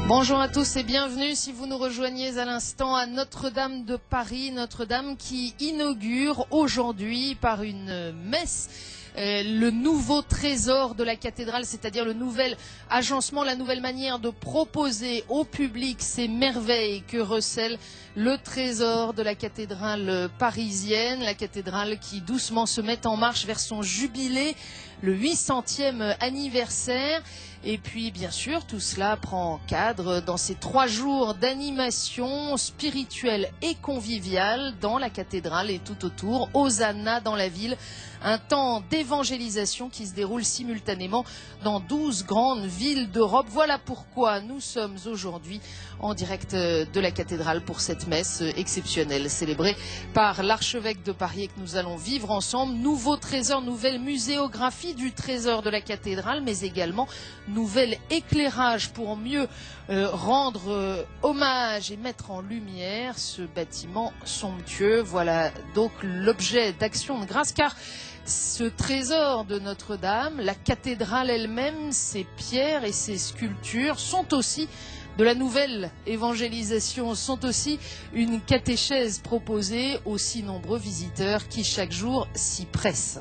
Bonjour à tous et bienvenue si vous nous rejoignez à l'instant à Notre-Dame de Paris, Notre-Dame qui inaugure aujourd'hui par une messe le nouveau trésor de la cathédrale, c'est-à-dire le nouvel agencement, la nouvelle manière de proposer au public ces merveilles que recèle le trésor de la cathédrale parisienne, la cathédrale qui doucement se met en marche vers son jubilé, le 800e anniversaire. Et puis, bien sûr, tout cela prend cadre dans ces 3 jours d'animation spirituelle et conviviale dans la cathédrale et tout autour, Hosanna dans la ville. Un temps d'évangélisation qui se déroule simultanément dans 12 grandes villes d'Europe. Voilà pourquoi nous sommes aujourd'hui en direct de la cathédrale pour cette messe exceptionnelle célébrée par l'archevêque de Paris et que nous allons vivre ensemble. Nouveau trésor, nouvelle muséographie du trésor de la cathédrale, mais également nouvel éclairage pour mieux rendre hommage et mettre en lumière ce bâtiment somptueux. Voilà donc l'objet d'action de grâce, car ce trésor de Notre-Dame, la cathédrale elle-même, ses pierres et ses sculptures sont aussi de la nouvelle évangélisation, sont aussi une catéchèse proposée aux si nombreux visiteurs qui chaque jour s'y pressent.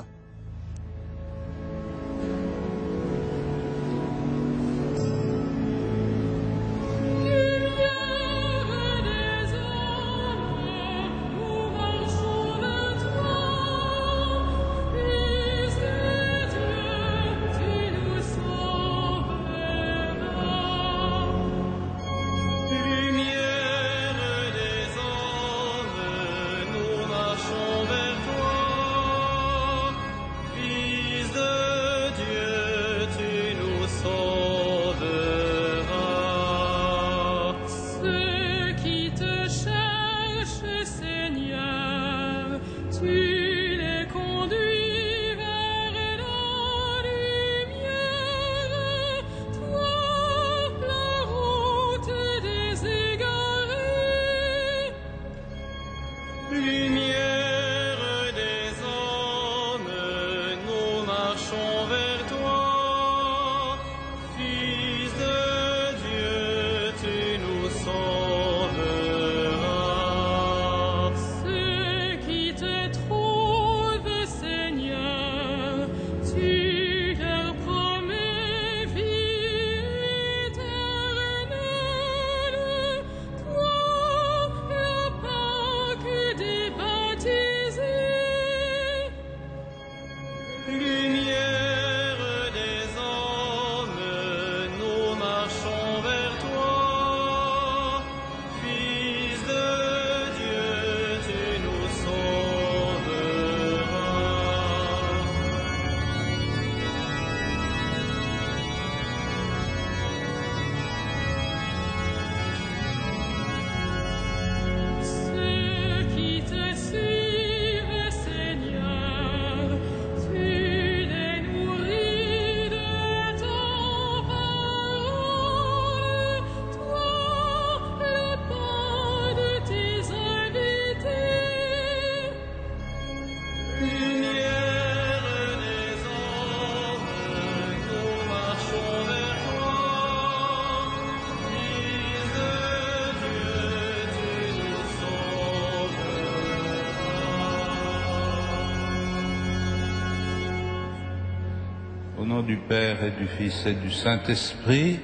Au nom du Père et du Fils et du Saint-Esprit,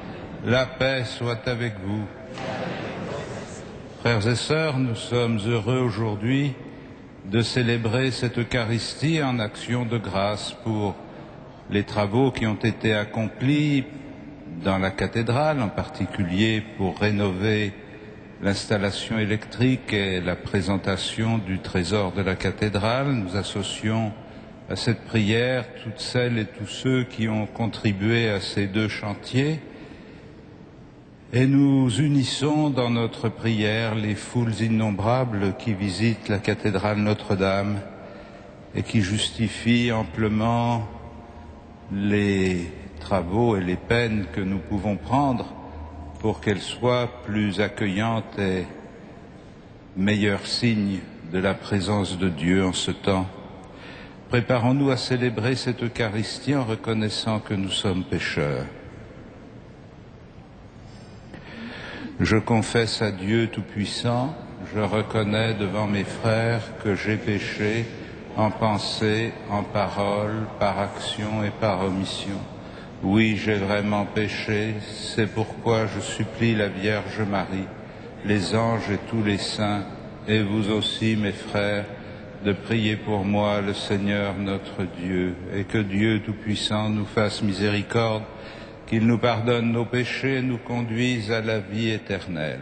la paix soit avec vous. Frères et sœurs, nous sommes heureux aujourd'hui de célébrer cette Eucharistie en action de grâce pour les travaux qui ont été accomplis dans la cathédrale, en particulier pour rénover l'installation électrique et la présentation du trésor de la cathédrale. Nous associons à cette prière toutes celles et tous ceux qui ont contribué à ces 2 chantiers et nous unissons dans notre prière les foules innombrables qui visitent la cathédrale Notre-Dame et qui justifient amplement les travaux et les peines que nous pouvons prendre pour qu'elle soit plus accueillante et meilleur signe de la présence de Dieu en ce temps. Préparons-nous à célébrer cette Eucharistie en reconnaissant que nous sommes pécheurs. Je confesse à Dieu Tout-Puissant, je reconnais devant mes frères que j'ai péché en pensée, en parole, par action et par omission. Oui, j'ai vraiment péché, c'est pourquoi je supplie la Vierge Marie, les anges et tous les saints, et vous aussi, mes frères, de prier pour moi le Seigneur notre Dieu, et que Dieu Tout-Puissant nous fasse miséricorde, qu'il nous pardonne nos péchés et nous conduise à la vie éternelle.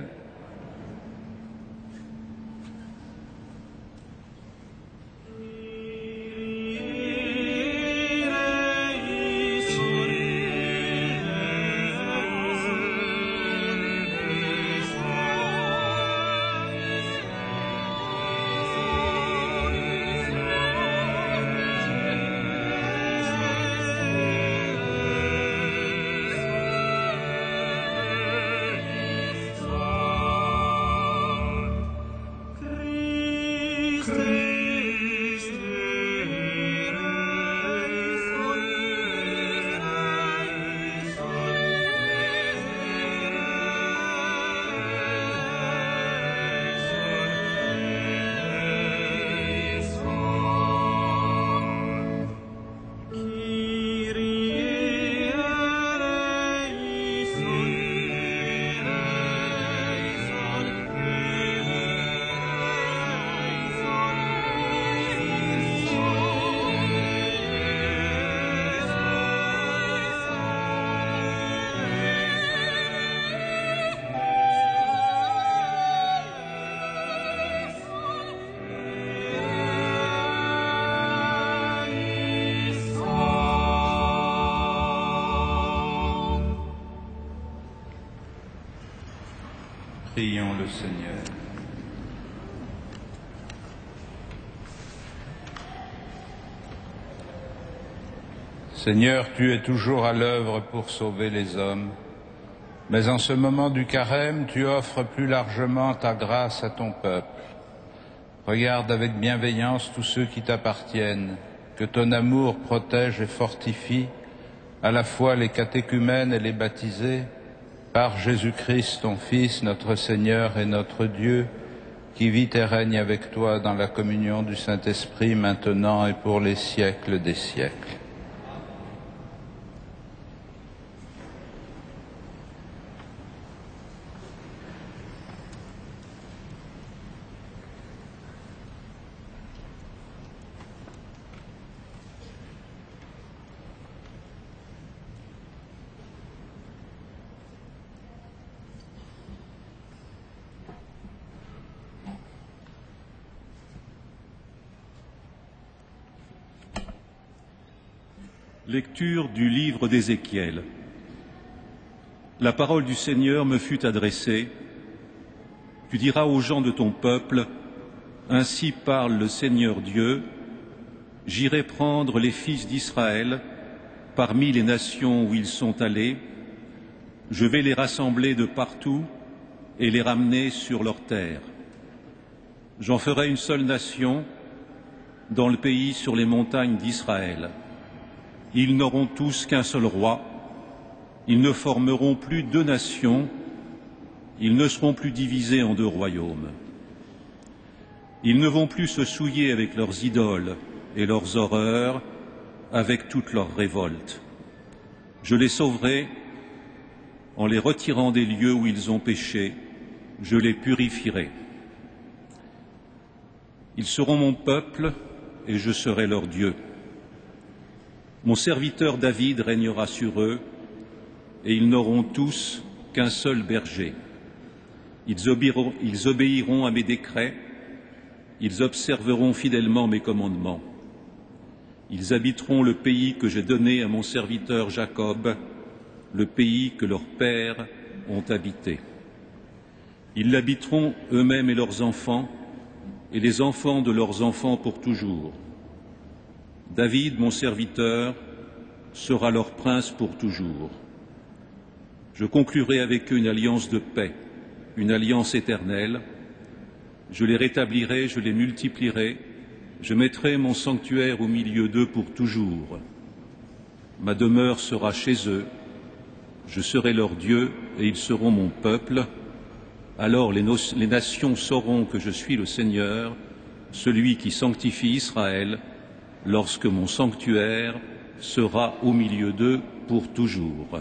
Prions le Seigneur. Seigneur, tu es toujours à l'œuvre pour sauver les hommes, mais en ce moment du carême, tu offres plus largement ta grâce à ton peuple. Regarde avec bienveillance tous ceux qui t'appartiennent, que ton amour protège et fortifie, à la fois les catéchumènes et les baptisés, par Jésus-Christ, ton Fils, notre Seigneur et notre Dieu, qui vit et règne avec toi dans la communion du Saint-Esprit, maintenant et pour les siècles des siècles. Lecture du livre d'Ézéchiel. La parole du Seigneur me fut adressée. Tu diras aux gens de ton peuple, ainsi parle le Seigneur Dieu, j'irai prendre les fils d'Israël parmi les nations où ils sont allés, je vais les rassembler de partout et les ramener sur leur terre. J'en ferai une seule nation dans le pays sur les montagnes d'Israël. Ils n'auront tous qu'un seul roi, ils ne formeront plus deux nations, ils ne seront plus divisés en deux royaumes. Ils ne vont plus se souiller avec leurs idoles et leurs horreurs, avec toutes leurs révoltes. Je les sauverai en les retirant des lieux où ils ont péché, je les purifierai. Ils seront mon peuple et je serai leur Dieu. Mon serviteur David régnera sur eux, et ils n'auront tous qu'un seul berger. Ils obéiront à mes décrets, ils observeront fidèlement mes commandements. Ils habiteront le pays que j'ai donné à mon serviteur Jacob, le pays que leurs pères ont habité. Ils l'habiteront eux-mêmes et leurs enfants, et les enfants de leurs enfants pour toujours. David, mon serviteur, sera leur prince pour toujours. Je conclurai avec eux une alliance de paix, une alliance éternelle. Je les rétablirai, je les multiplierai, je mettrai mon sanctuaire au milieu d'eux pour toujours. Ma demeure sera chez eux, je serai leur Dieu et ils seront mon peuple. Alors les nations sauront que je suis le Seigneur, celui qui sanctifie Israël, lorsque mon sanctuaire sera au milieu d'eux pour toujours.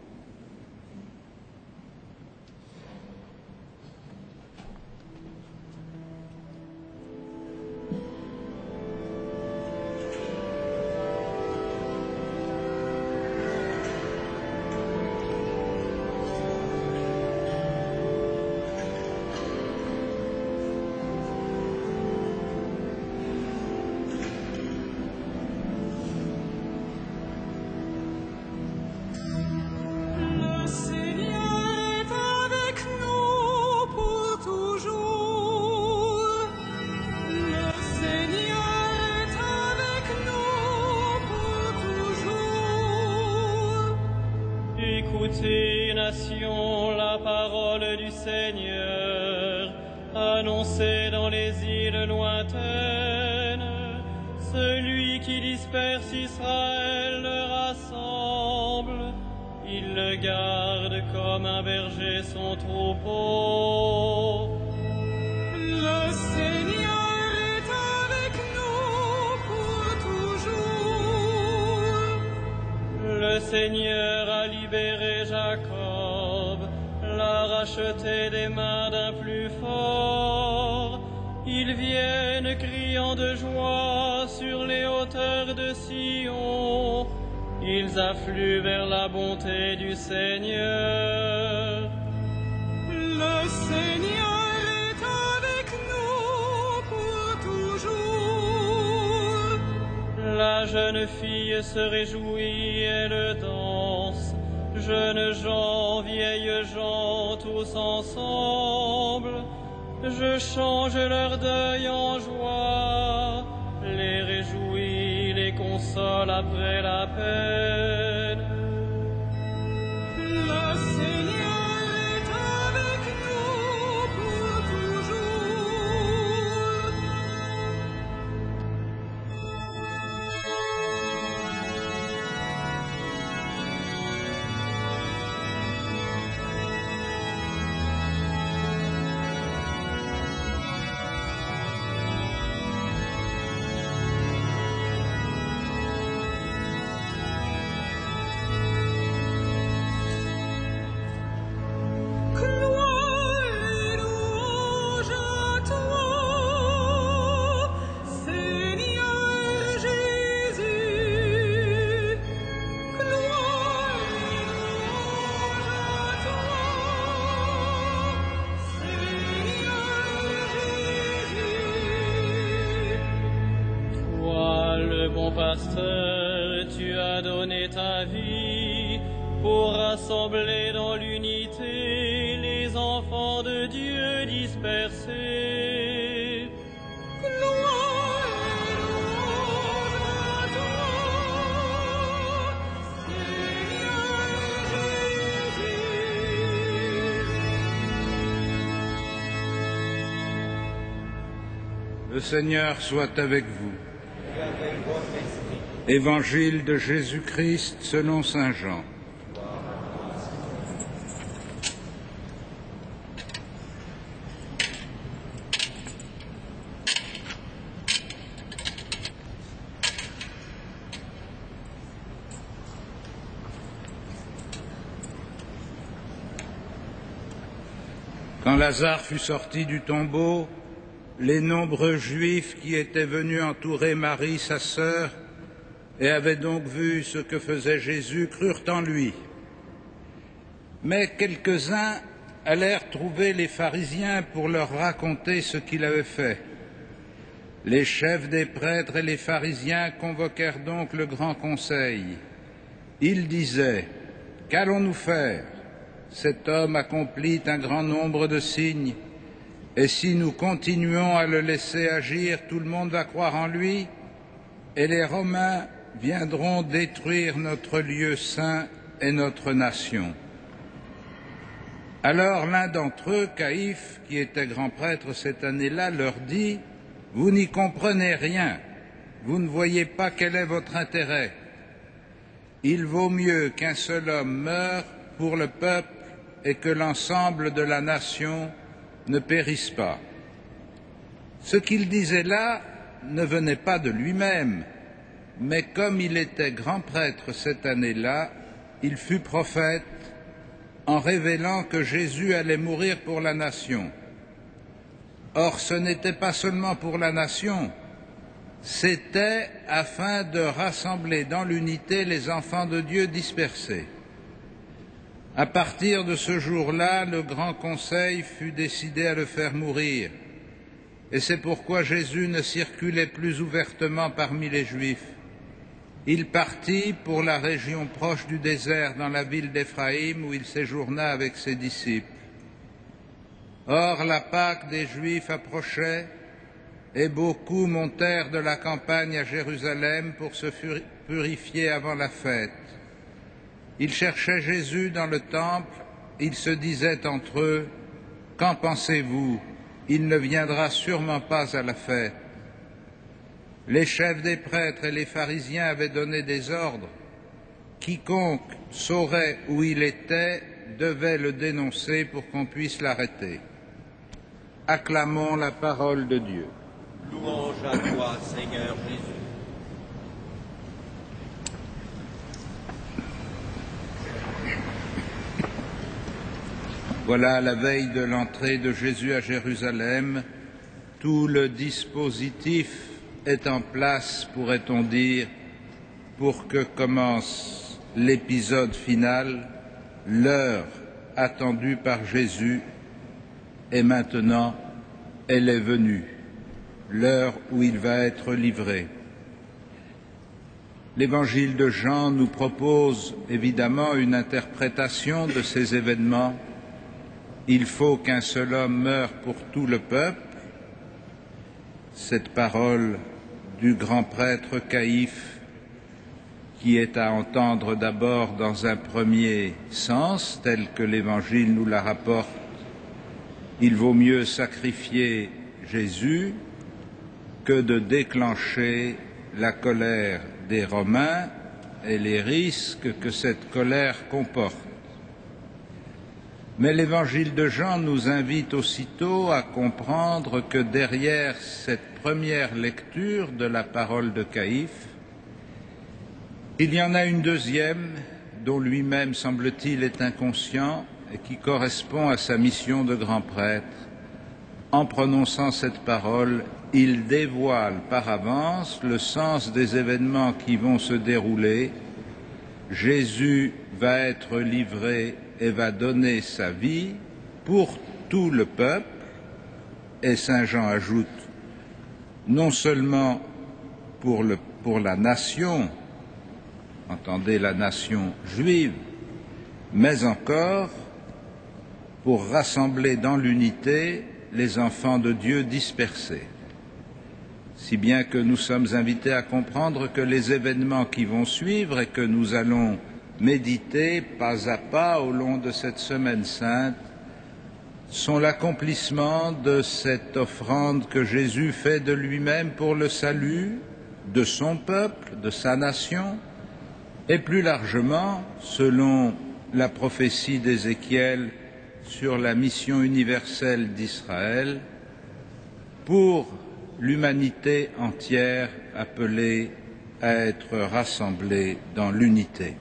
Écoutez, nations, la parole du Seigneur, annoncée dans les îles lointaines. Celui qui disperse Israël le rassemble, il le garde comme un berger son troupeau. Le Seigneur est avec nous pour toujours. Le Seigneur a libéré Jacob, l'a racheté des mains d'un plus fort. Ils viennent criant de joie sur les hauteurs de Sion. Ils affluent vers la bonté du Seigneur. Le Seigneur est avec nous pour toujours. La jeune fille se réjouit, elle danse. Jeunes gens, vieilles gens, tous ensemble. Je change leur deuil en joie, les réjouis, les console après la peine. Le Seigneur est avec nous pour toujours. Pasteur, tu as donné ta vie pour rassembler dans l'unité les enfants de Dieu dispersés. Gloire et louange à toi, Seigneur Jésus. Le Seigneur soit avec vous. Évangile de Jésus-Christ selon saint Jean. Quand Lazare fut sorti du tombeau, les nombreux Juifs qui étaient venus entourer Marie, sa sœur, et avaient donc vu ce que faisait Jésus, crurent en lui. Mais quelques-uns allèrent trouver les pharisiens pour leur raconter ce qu'il avait fait. Les chefs des prêtres et les pharisiens convoquèrent donc le grand conseil. Ils disaient : « Qu'allons-nous faire ? Cet homme accomplit un grand nombre de signes, et si nous continuons à le laisser agir, tout le monde va croire en lui, et les Romains viendront détruire notre lieu saint et notre nation. » Alors l'un d'entre eux, Caïphe, qui était grand prêtre cette année-là, leur dit : « Vous n'y comprenez rien, vous ne voyez pas quel est votre intérêt. Il vaut mieux qu'un seul homme meure pour le peuple et que l'ensemble de la nation ne périssent pas. Ce qu'il disait là ne venait pas de lui-même, mais comme il était grand prêtre cette année-là, il fut prophète en révélant que Jésus allait mourir pour la nation. Or, ce n'était pas seulement pour la nation, c'était afin de rassembler dans l'unité les enfants de Dieu dispersés. À partir de ce jour-là, le grand conseil fut décidé à le faire mourir, et c'est pourquoi Jésus ne circulait plus ouvertement parmi les Juifs. Il partit pour la région proche du désert, dans la ville d'Éphraïm, où il séjourna avec ses disciples. Or, la Pâque des Juifs approchait, et beaucoup montèrent de la campagne à Jérusalem pour se purifier avant la fête. Ils cherchaient Jésus dans le temple, ils se disaient entre eux, « Qu'en pensez-vous? Il ne viendra sûrement pas à la fête. » Les chefs des prêtres et les pharisiens avaient donné des ordres. Quiconque saurait où il était devait le dénoncer pour qu'on puisse l'arrêter. Acclamons la parole de Dieu. Louange à toi, Seigneur Jésus. Voilà, à la veille de l'entrée de Jésus à Jérusalem, tout le dispositif est en place, pourrait-on dire, pour que commence l'épisode final, l'heure attendue par Jésus, et maintenant elle est venue, l'heure où il va être livré. L'Évangile de Jean nous propose évidemment une interprétation de ces événements. Il faut qu'un seul homme meure pour tout le peuple. Cette parole du grand prêtre Caïphe, qui est à entendre d'abord dans un premier sens, tel que l'Évangile nous la rapporte. Il vaut mieux sacrifier Jésus que de déclencher la colère des Romains et les risques que cette colère comporte. Mais l'Évangile de Jean nous invite aussitôt à comprendre que derrière cette première lecture de la parole de Caïphe, il y en a une deuxième dont lui-même, semble-t-il, est inconscient et qui correspond à sa mission de grand prêtre. En prononçant cette parole, il dévoile par avance le sens des événements qui vont se dérouler. Jésus va être livré et va donner sa vie pour tout le peuple. Et saint Jean ajoute, non seulement pour la nation, entendez la nation juive, mais encore pour rassembler dans l'unité les enfants de Dieu dispersés. Si bien que nous sommes invités à comprendre que les événements qui vont suivre et que nous allons méditer pas à pas au long de cette semaine sainte sont l'accomplissement de cette offrande que Jésus fait de lui-même pour le salut de son peuple, de sa nation, et plus largement, selon la prophétie d'Ézéchiel sur la mission universelle d'Israël, pour l'humanité entière appelée à être rassemblée dans l'unité.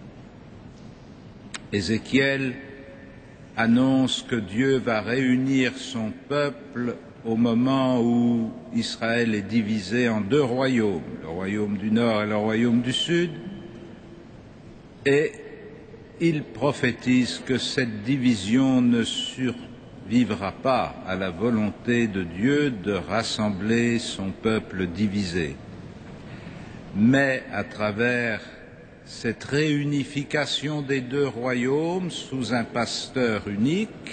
Ézéchiel annonce que Dieu va réunir son peuple au moment où Israël est divisé en deux royaumes, le royaume du Nord et le royaume du Sud, et il prophétise que cette division ne survivra pas à la volonté de Dieu de rassembler son peuple divisé. Mais à travers cette réunification des deux royaumes sous un pasteur unique,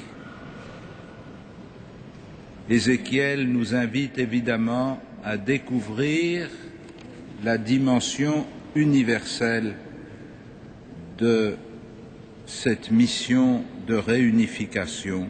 Ézéchiel nous invite évidemment à découvrir la dimension universelle de cette mission de réunification.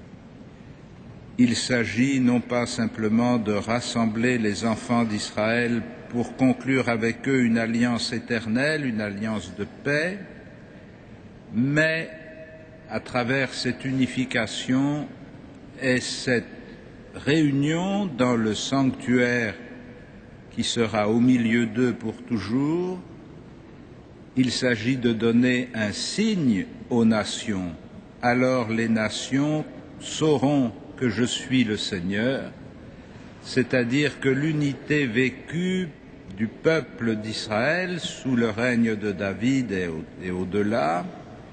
Il s'agit non pas simplement de rassembler les enfants d'Israël pour conclure avec eux une alliance éternelle, une alliance de paix, mais à travers cette unification, est cette réunion dans le sanctuaire qui sera au milieu d'eux pour toujours. Il s'agit de donner un signe aux nations. Alors les nations sauront que je suis le Seigneur, c'est-à-dire que l'unité vécue du peuple d'Israël sous le règne de David et au-delà,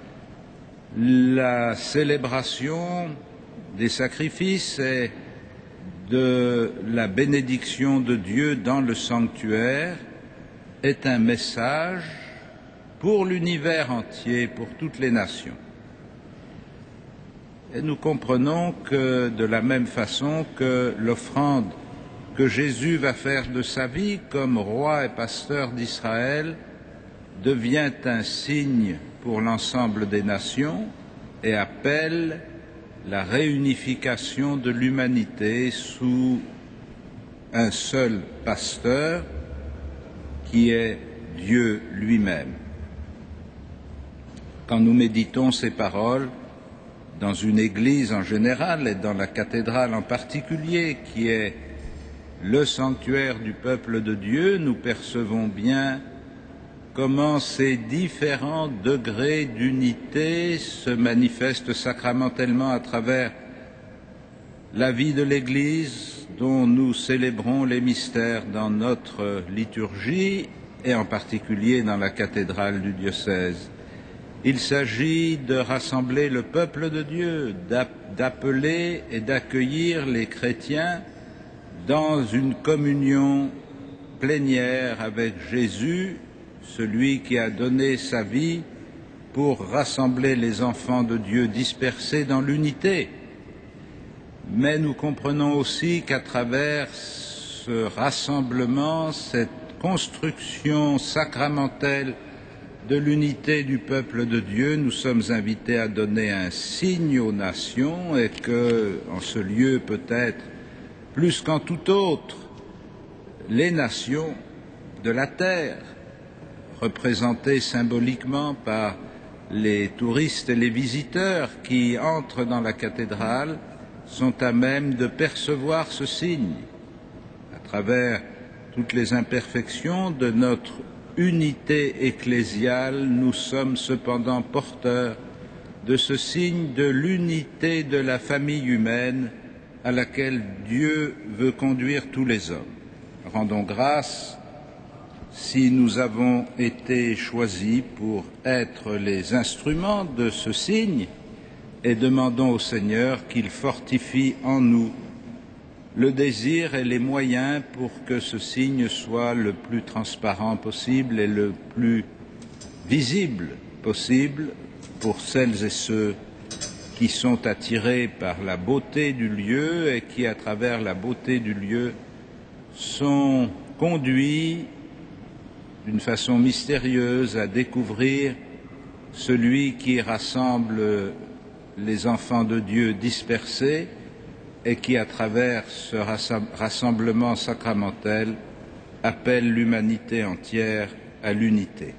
la célébration des sacrifices et de la bénédiction de Dieu dans le sanctuaire est un message pour l'univers entier, pour toutes les nations. Et nous comprenons que de la même façon que l'offrande que Jésus va faire de sa vie comme roi et pasteur d'Israël devient un signe pour l'ensemble des nations et appelle la réunification de l'humanité sous un seul pasteur qui est Dieu lui-même. Quand nous méditons ces paroles, dans une église en général et dans la cathédrale en particulier, qui est le sanctuaire du peuple de Dieu, nous percevons bien comment ces différents degrés d'unité se manifestent sacramentellement à travers la vie de l'Église dont nous célébrons les mystères dans notre liturgie et en particulier dans la cathédrale du diocèse. Il s'agit de rassembler le peuple de Dieu, d'appeler et d'accueillir les chrétiens dans une communion plénière avec Jésus, celui qui a donné sa vie pour rassembler les enfants de Dieu dispersés dans l'unité. Mais nous comprenons aussi qu'à travers ce rassemblement, cette construction sacramentelle de l'unité du peuple de Dieu, nous sommes invités à donner un signe aux nations et que, en ce lieu peut-être plus qu'en tout autre, les nations de la terre, représentées symboliquement par les touristes et les visiteurs qui entrent dans la cathédrale, sont à même de percevoir ce signe à travers toutes les imperfections de notre unité ecclésiale. Nous sommes cependant porteurs de ce signe de l'unité de la famille humaine à laquelle Dieu veut conduire tous les hommes. Rendons grâce si nous avons été choisis pour être les instruments de ce signe et demandons au Seigneur qu'il fortifie en nous le désir et les moyens pour que ce signe soit le plus transparent possible et le plus visible possible pour celles et ceux qui sont attirés par la beauté du lieu et qui, à travers la beauté du lieu, sont conduits d'une façon mystérieuse à découvrir celui qui rassemble les enfants de Dieu dispersés et qui, à travers ce rassemblement sacramentel, appelle l'humanité entière à l'unité.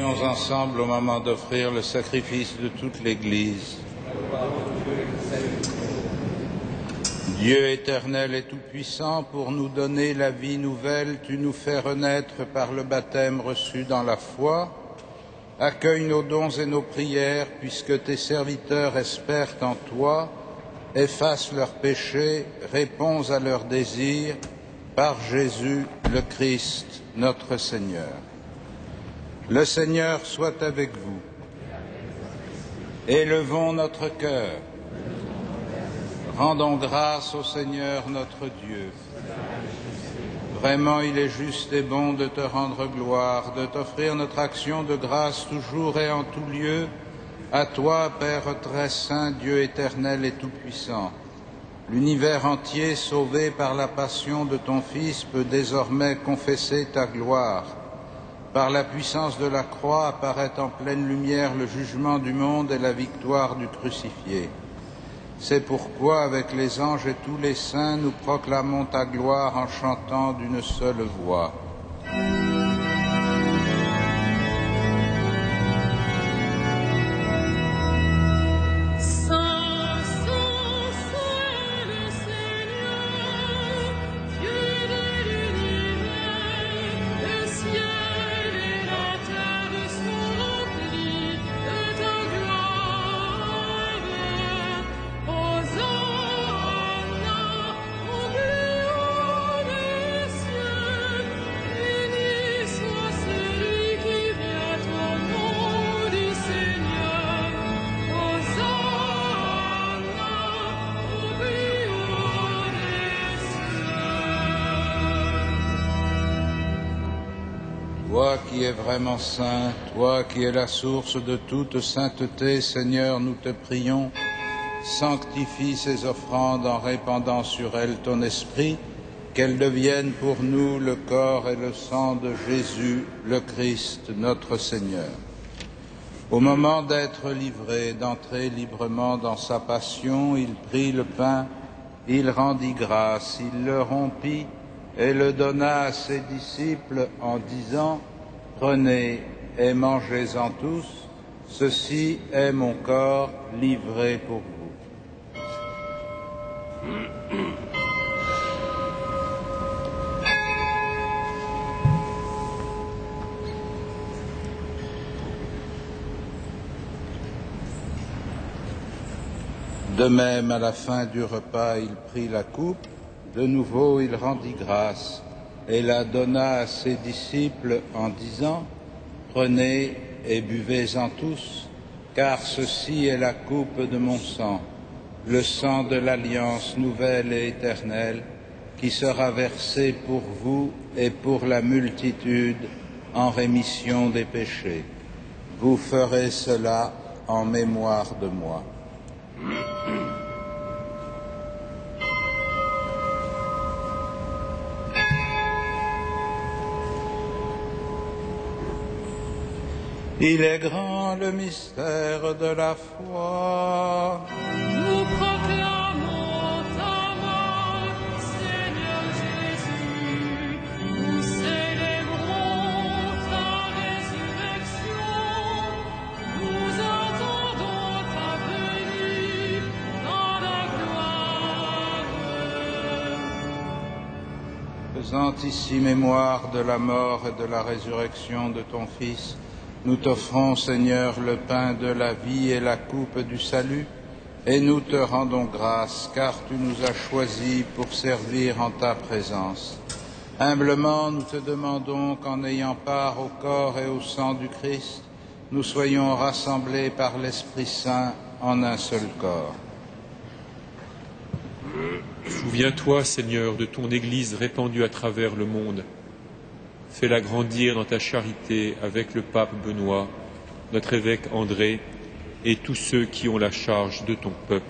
Prions ensemble au moment d'offrir le sacrifice de toute l'Église. Dieu éternel et tout-puissant, pour nous donner la vie nouvelle, tu nous fais renaître par le baptême reçu dans la foi. Accueille nos dons et nos prières, puisque tes serviteurs espèrent en toi. Efface leurs péchés, réponds à leurs désirs, par Jésus le Christ, notre Seigneur. Le Seigneur soit avec vous. Élevons notre cœur. Rendons grâce au Seigneur notre Dieu. Vraiment, il est juste et bon de te rendre gloire, de t'offrir notre action de grâce toujours et en tout lieu, à toi, Père très saint, Dieu éternel et tout-puissant. L'univers entier, sauvé par la passion de ton Fils, peut désormais confesser ta gloire. Par la puissance de la croix apparaît en pleine lumière le jugement du monde et la victoire du crucifié. C'est pourquoi, avec les anges et tous les saints, nous proclamons ta gloire en chantant d'une seule voix. Toi qui es vraiment saint, toi qui es la source de toute sainteté, Seigneur, nous te prions, sanctifie ces offrandes en répandant sur elles ton esprit, qu'elles deviennent pour nous le corps et le sang de Jésus, le Christ, notre Seigneur. Au moment d'être livré, d'entrer librement dans sa passion, il prit le pain, il rendit grâce, il le rompit, et le donna à ses disciples en disant « Prenez et mangez-en tous, ceci est mon corps livré pour vous. » De même, à la fin du repas, il prit la coupe. De nouveau, il rendit grâce et la donna à ses disciples en disant « Prenez et buvez-en tous, car ceci est la coupe de mon sang, le sang de l'alliance nouvelle et éternelle, qui sera versé pour vous et pour la multitude en rémission des péchés. Vous ferez cela en mémoire de moi. » Il est grand le mystère de la foi. Nous proclamons ta mort, Seigneur Jésus. Nous célébrons ta résurrection. Nous attendons ta venue dans la gloire. Faisant ici mémoire de la mort et de la résurrection de ton Fils, nous t'offrons, Seigneur, le pain de la vie et la coupe du salut, et nous te rendons grâce, car tu nous as choisis pour servir en ta présence. Humblement, nous te demandons qu'en ayant part au corps et au sang du Christ, nous soyons rassemblés par l'Esprit Saint en un seul corps. Souviens-toi, Seigneur, de ton Église répandue à travers le monde. Fais-la grandir dans ta charité avec le pape Benoît, notre évêque André et tous ceux qui ont la charge de ton peuple.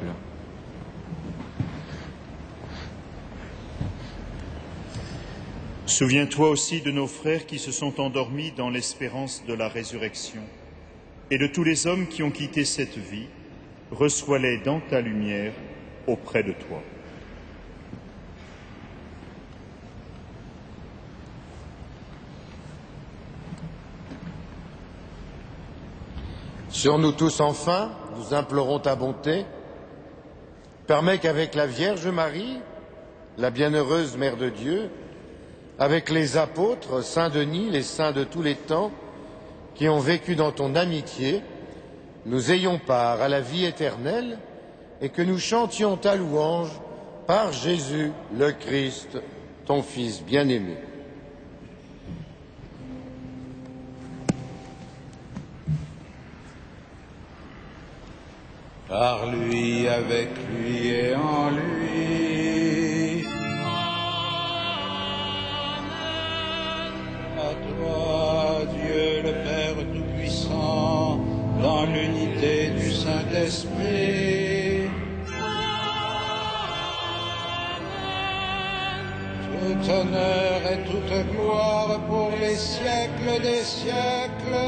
Souviens-toi aussi de nos frères qui se sont endormis dans l'espérance de la résurrection et de tous les hommes qui ont quitté cette vie. Reçois-les dans ta lumière auprès de toi. Sur nous tous enfin, nous implorons ta bonté. Permets qu'avec la Vierge Marie, la bienheureuse Mère de Dieu, avec les apôtres, Saint Denis, les saints de tous les temps, qui ont vécu dans ton amitié, nous ayons part à la vie éternelle et que nous chantions ta louange par Jésus le Christ, ton Fils bien-aimé. Par lui, avec lui et en lui. À toi, Dieu le Père Tout-Puissant, dans l'unité du Saint-Esprit. Tout honneur et toute gloire pour les siècles des siècles.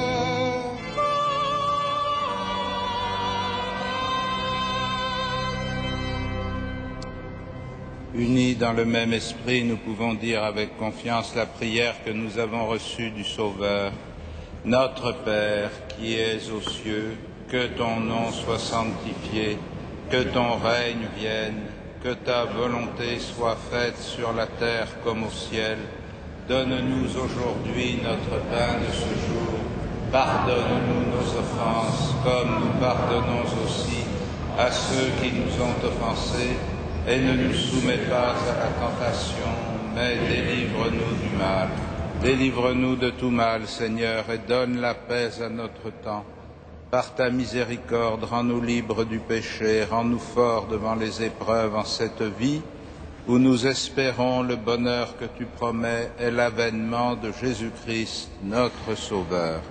Unis dans le même esprit, nous pouvons dire avec confiance la prière que nous avons reçue du Sauveur. Notre Père, qui es aux cieux, que ton nom soit sanctifié, que ton règne vienne, que ta volonté soit faite sur la terre comme au ciel. Donne-nous aujourd'hui notre pain de ce jour. Pardonne-nous nos offenses, comme nous pardonnons aussi à ceux qui nous ont offensés. Et ne nous soumets pas à la tentation, mais délivre-nous du mal. Délivre-nous de tout mal, Seigneur, et donne la paix à notre temps. Par ta miséricorde, rends-nous libres du péché, rends-nous forts devant les épreuves en cette vie, où nous espérons le bonheur que tu promets et l'avènement de Jésus-Christ, notre Sauveur.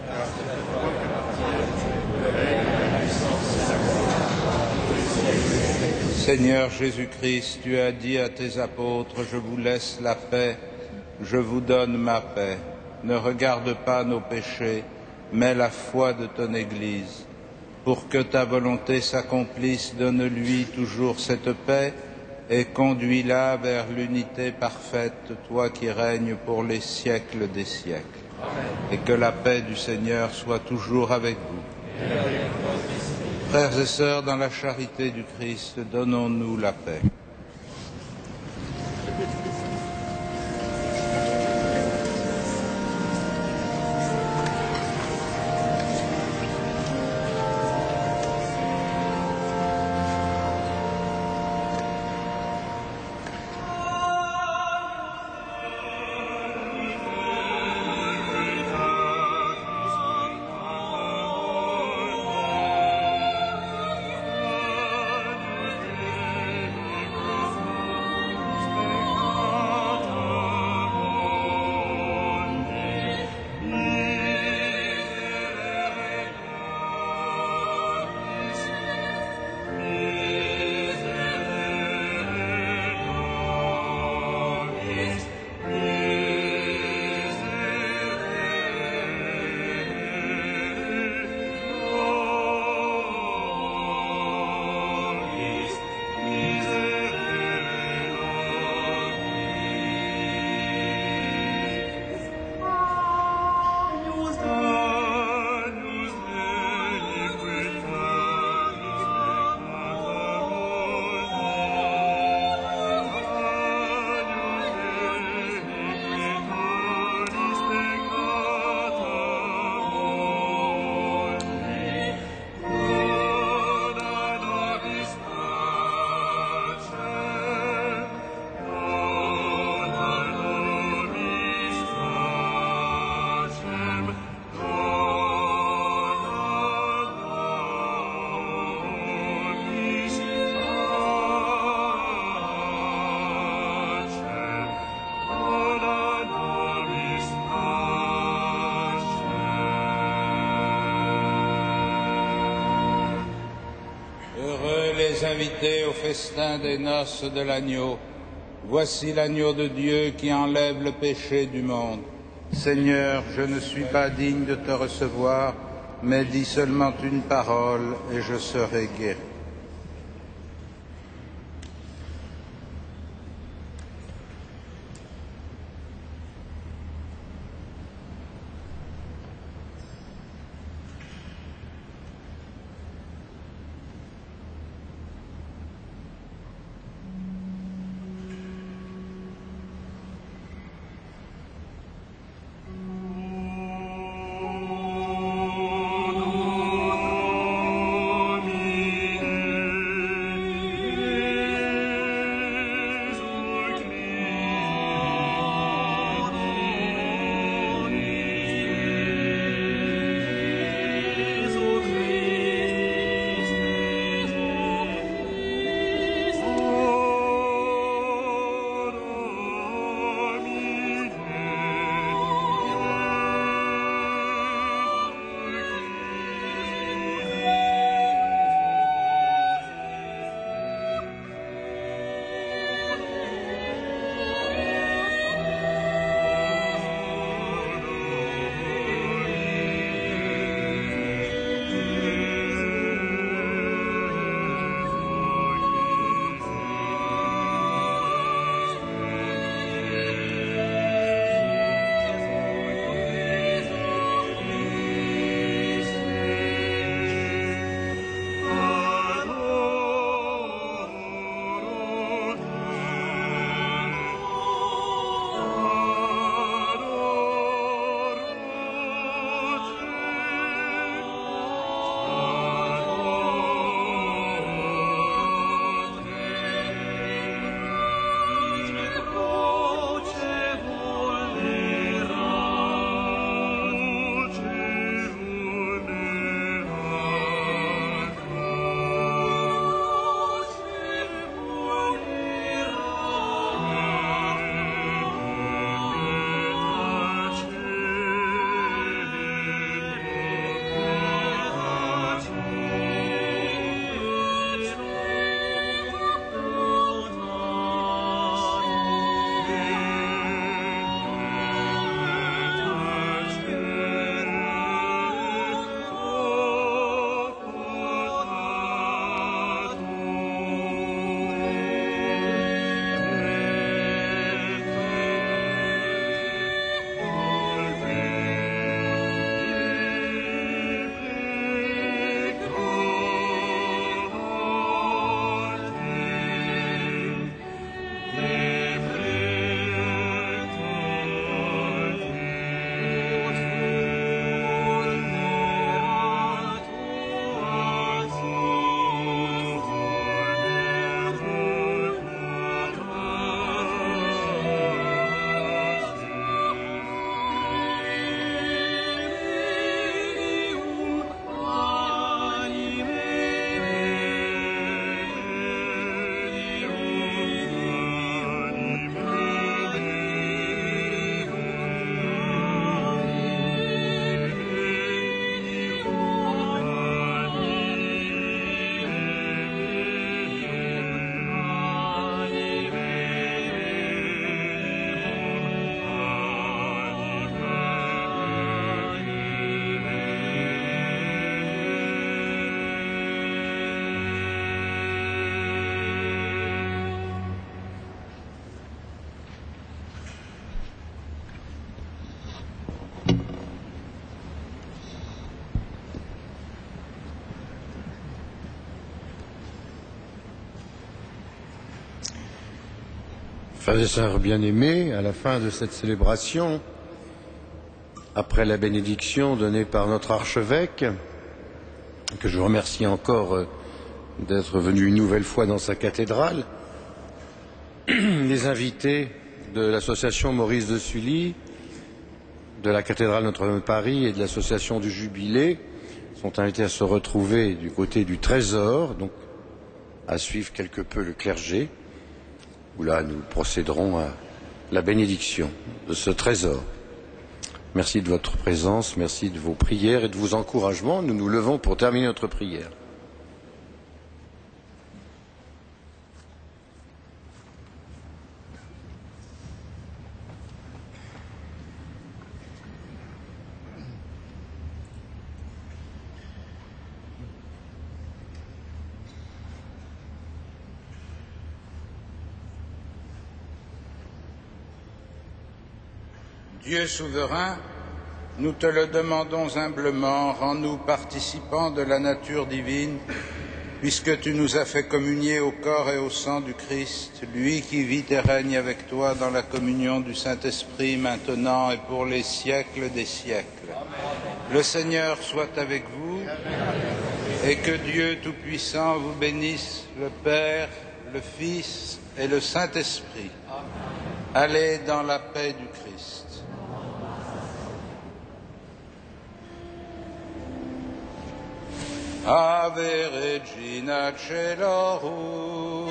Seigneur Jésus-Christ, tu as dit à tes apôtres, je vous laisse la paix, je vous donne ma paix. Ne regarde pas nos péchés, mais la foi de ton Église. Pour que ta volonté s'accomplisse, donne-lui toujours cette paix et conduis-la vers l'unité parfaite, toi qui règnes pour les siècles des siècles. Amen. Et que la paix du Seigneur soit toujours avec vous. Frères et sœurs, dans la charité du Christ, donnons-nous la paix. Invités au festin des noces de l'agneau. Voici l'agneau de Dieu qui enlève le péché du monde. Seigneur, je ne suis pas digne de te recevoir, mais dis seulement une parole et je serai guéri. Frères et sœurs bien-aimés, à la fin de cette célébration, après la bénédiction donnée par notre archevêque, que je remercie encore d'être venu une nouvelle fois dans sa cathédrale, les invités de l'association Maurice de Sully, de la cathédrale Notre-Dame de Paris et de l'association du Jubilé sont invités à se retrouver du côté du Trésor, donc à suivre quelque peu le clergé, où là nous procéderons à la bénédiction de ce trésor. Merci de votre présence, merci de vos prières et de vos encouragements. Nous nous levons pour terminer notre prière. Dieu souverain, nous te le demandons humblement, rends-nous participants de la nature divine, puisque tu nous as fait communier au corps et au sang du Christ, lui qui vit et règne avec toi dans la communion du Saint-Esprit, maintenant et pour les siècles des siècles. Le Seigneur soit avec vous, et que Dieu Tout-Puissant vous bénisse, le Père, le Fils et le Saint-Esprit. Allez dans la paix du Christ. Ave Regina Caelorum.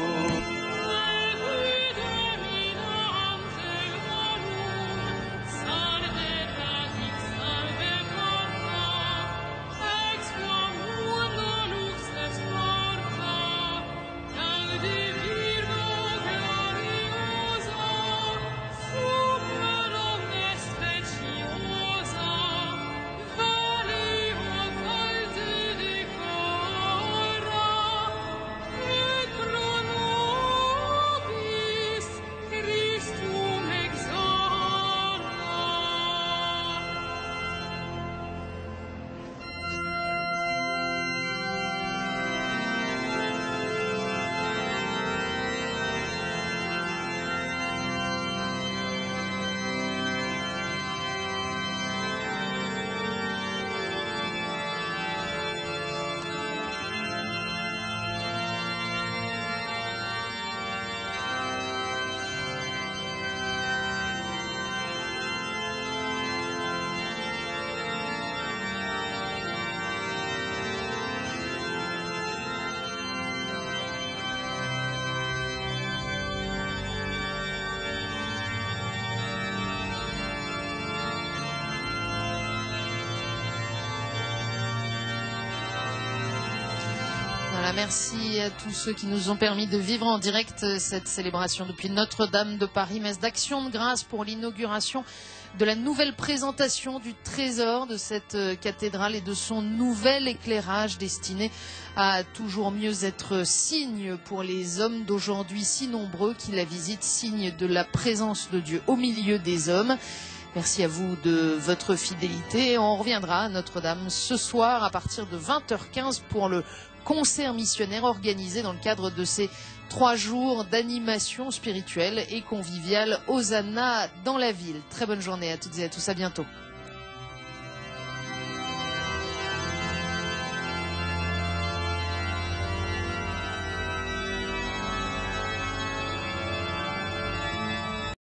Voilà, merci à tous ceux qui nous ont permis de vivre en direct cette célébration depuis Notre-Dame de Paris, messe d'action de grâce pour l'inauguration de la nouvelle présentation du trésor de cette cathédrale et de son nouvel éclairage destiné à toujours mieux être signe pour les hommes d'aujourd'hui si nombreux qui la visitent, signe de la présence de Dieu au milieu des hommes. Merci à vous de votre fidélité. On reviendra à Notre-Dame ce soir à partir de 20h15 pour le concert missionnaire organisé dans le cadre de ces 3 jours d'animation spirituelle et conviviale Hosanna dans la ville. Très bonne journée à toutes et à tous, à bientôt.